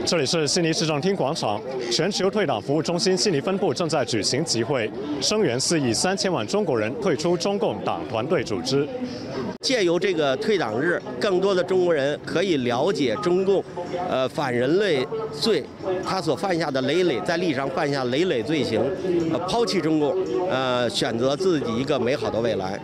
这里是悉尼市政厅广场，全球退党服务中心悉尼分部正在举行集会，声援4亿3000万中国人退出中共党团队组织。 借由这个退党日，更多的中国人可以了解中共，反人类罪，他所犯下的在历史上犯下累累罪行，抛弃中共，选择自己一个美好的未来。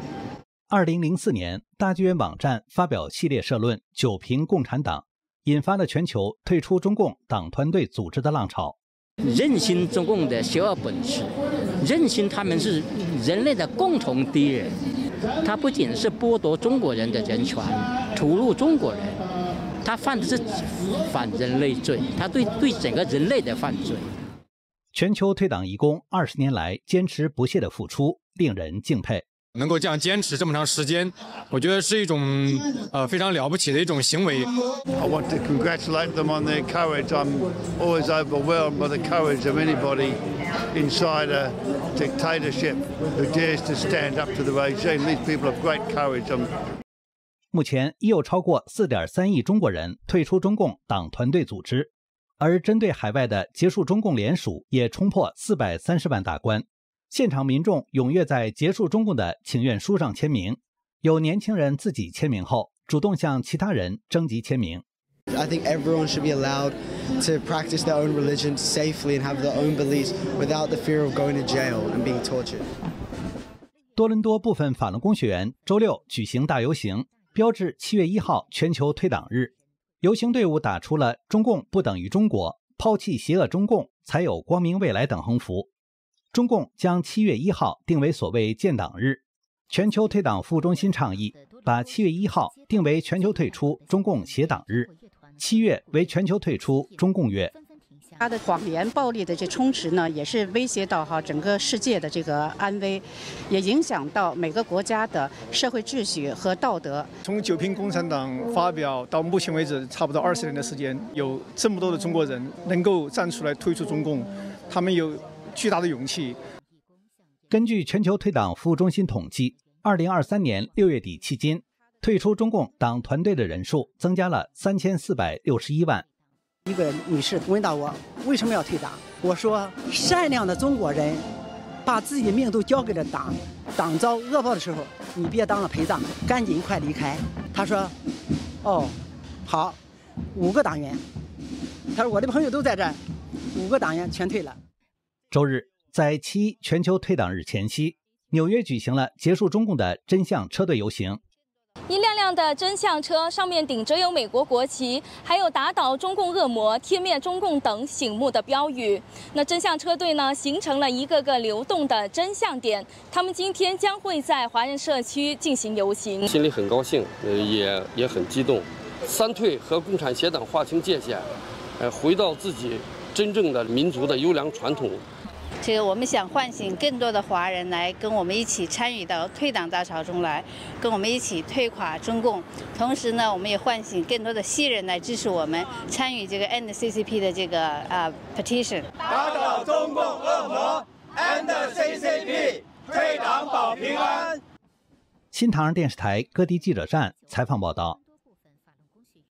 2004年，大剧院网站发表系列社论9评共产党，引发了全球退出中共党团队组织的浪潮。 认清中共的邪恶本质，认清他们是人类的共同敌人。他不仅是剥夺中国人的人权，屠戮中国人，他犯的是反人类罪，他对整个人类的犯罪。 全球退党义工20年来坚持不懈的付出，令人敬佩。 能够这样坚持这么长时间，我觉得是一种非常了不起的一种行为。 I want to congratulate them on their courage. I'm always overwhelmed by the courage of anybody inside a dictatorship who dares to stand up to the regime. These people have great courage. 目前已有超过4.3亿中国人退出中共党团队组织，而针对海外的结束中共联署也冲破430万大关。现场民众踊跃在结束中共的请愿书上签名，有年轻人自己签名后主动向其他人征集签名。 I think everyone should be allowed to practice their own religion safely and have their own beliefs without the fear of going to jail and being tortured. 多伦多部分法轮功学员周六举行大游行，标志7月1号全球退党日。游行队伍打出了“中共不等于中国，抛弃邪恶中共才有光明未来”等横幅。中共将7月1号定为所谓建党日，全球退党服务中心倡议把7月1号定为全球退出中共邪党日，7月为全球退出中共月。 他的谎言暴力的这充斥呢，也是威胁到整个世界的这个安危，也影响到每个国家的社会秩序和道德。 从9评共产党发表到目前为止，差不多20年的时间，有这么多的中国人能够站出来退出中共，他们有巨大的勇气。 根据全球退党服务中心统计，2023年6月底期间，退出中共党团队的人数增加了3461万。 一个女士问到我为什么要退党，我说善良的中国人把自己的命都交给了党，党遭恶报的时候，你别当了陪葬，赶紧快离开。她说哦好，5个党员，她说我的朋友都在这儿，5个党员全退了。 周日，在7.1全球退党日前夕，纽约举行了结束中共的真相车队游行。 一辆辆的真相车上面顶着有美国国旗，还有打倒中共恶魔、歼灭中共等醒目的标语。那真相车队呢，形成了一个个流动的真相点。他们今天将会在华人社区进行游行。 心里很高兴，也很激动。3退和共产邪党划清界限，回到自己真正的民族的优良传统。 这个我们想唤醒更多的华人来跟我们一起参与到退党大潮中来，跟我们一起推垮中共。同时呢，我们也唤醒更多的西人来支持我们参与这个 End CCP 的这个petition。 打倒中共恶魔 ，End CCP， 退党保平安。 新唐人电视台歌迪记者站采访报道。